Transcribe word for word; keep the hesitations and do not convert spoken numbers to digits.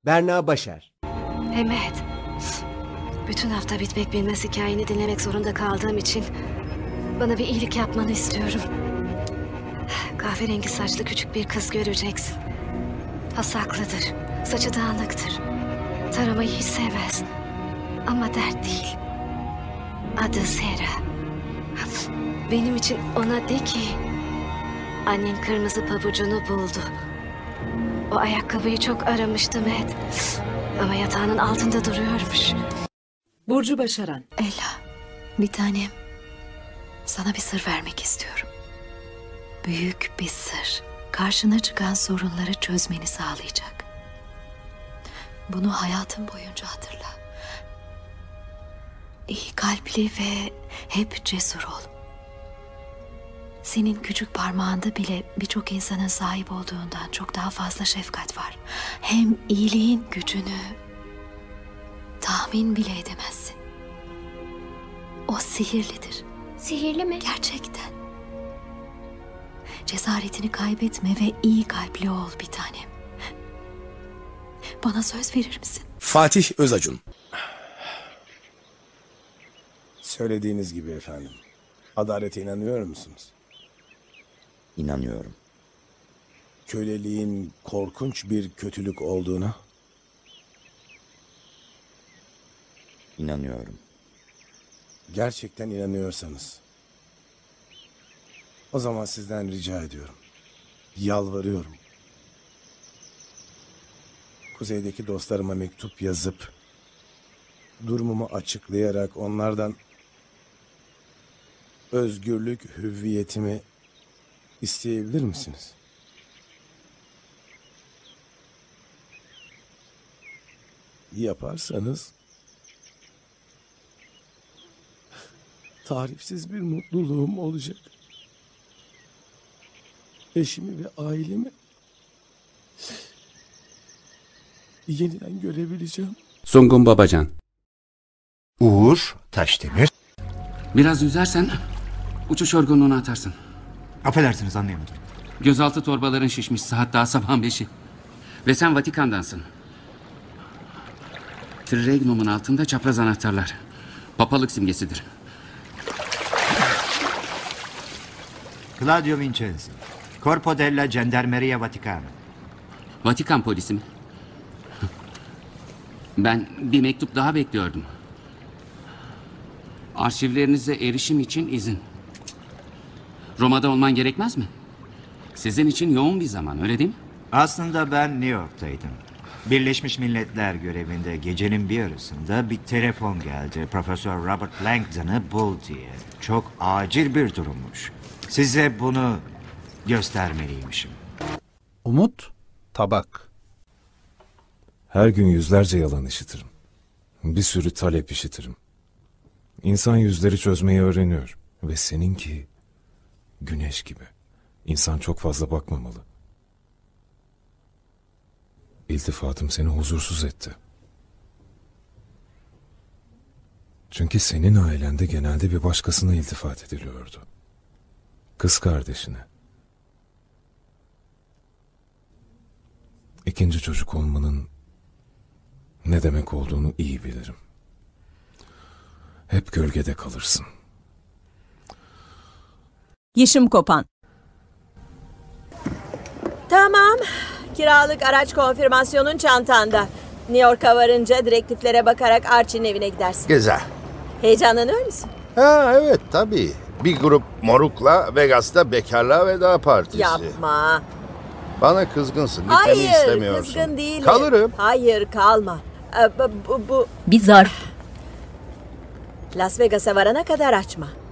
Berna Başar. Mehmet, bütün hafta bitmek bilmez hikayeni dinlemek zorunda kaldığım için bana bir iyilik yapmanı istiyorum. Kahverengi saçlı küçük bir kız göreceksin. Hasaklıdır, saçı dağınıktır. Taramayı hiç sevmez. Ama dert değil. Adı Sera. Benim için ona de ki annen kırmızı pabucunu buldu. O ayakkabıyı çok aramıştı Matt. Ama yatağının altında duruyormuş. Burcu Başaran. Ella, bir tanem. Sana bir sır vermek istiyorum. Büyük bir sır. Karşına çıkan sorunları çözmeni sağlayacak. Bunu hayatın boyunca hatırla. İyi kalpli ve hep cesur ol. Senin küçük parmağında bile birçok insanın sahip olduğundan çok daha fazla şefkat var. Hem iyiliğin gücünü tahmin bile edemezsin. O sihirlidir. Sihirli mi? Gerçekten. Cesaretini kaybetme ve iyi kalpli ol bir tanem. Bana söz verir misin? Fatih Özacun. Söylediğiniz gibi efendim. Adalete inanıyor musunuz? İnanıyorum. Köleliğin korkunç bir kötülük olduğuna? İnanıyorum. Gerçekten inanıyorsanız. O zaman sizden rica ediyorum. Yalvarıyorum. Kuzeydeki dostlarıma mektup yazıp durumumu açıklayarak onlardan özgürlük hüviyetimi isteyebilir misiniz? Yaparsanız tarifsiz bir mutluluğum olacak. Eşimi ve ailemi yeniden görebileceğim. Sungun Babacan. Uğur Taşdemir. Biraz yüzersen uçuş yorgunluğunu atarsın. Affedersiniz, anlayamadım. Gözaltı torbaların şişmiş, saat daha sabahın beşi. Ve sen Vatikan'dansın. Triregnum'un altında çapraz anahtarlar. Papalık simgesidir. Claudio Vincenzi. Corpo della Gendarmeria Vaticano. Vatikan polisi mi? Ben bir mektup daha bekliyordum. Arşivlerinize erişim için izin. Roma'da olman gerekmez mi? Sizin için yoğun bir zaman, öyle değil mi? Aslında ben New York'taydım. Birleşmiş Milletler görevinde gecenin bir yarısında bir telefon geldi. Profesör Robert Langdon'ı bul diye. Çok acil bir durummuş. Size bunu göstermeliymişim. Umut Tabak. Her gün yüzlerce yalan işitirim. Bir sürü talep işitirim. İnsan yüzleri çözmeyi öğreniyor. Ve seninki güneş gibi. İnsan çok fazla bakmamalı. İltifatım seni huzursuz etti. Çünkü senin ailende genelde bir başkasına iltifat ediliyordu. Kız kardeşine. İkinci çocuk olmanın ne demek olduğunu iyi bilirim. Hep gölgede kalırsın. Yeşim Kopan. Tamam. Kiralık araç konfirmasyonun çantanda. New York'a varınca direktiflere bakarak Archie'nin evine gidersin. Güzel. Heyecanlanıyor musun? Ha evet tabii. Bir grup morukla Vegas'ta bekarlığa veda partisi. Yapma. Bana kızgınsın. Gitmemi Hayır, istemiyorsun. kızgın değilim. Kalırım. Hayır, kalma. Ee, Bu, bu, bu Bir zarf. Las Vegas'a varana kadar açma.